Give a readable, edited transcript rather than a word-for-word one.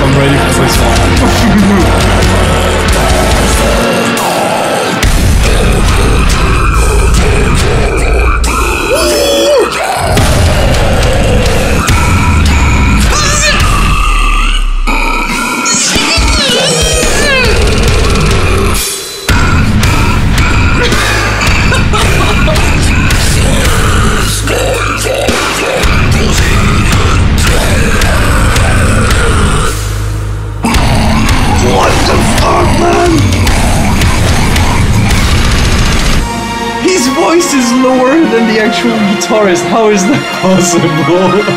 I'm ready for this one. What the fuck, man? His voice is lower than the actual guitarist. How is that possible?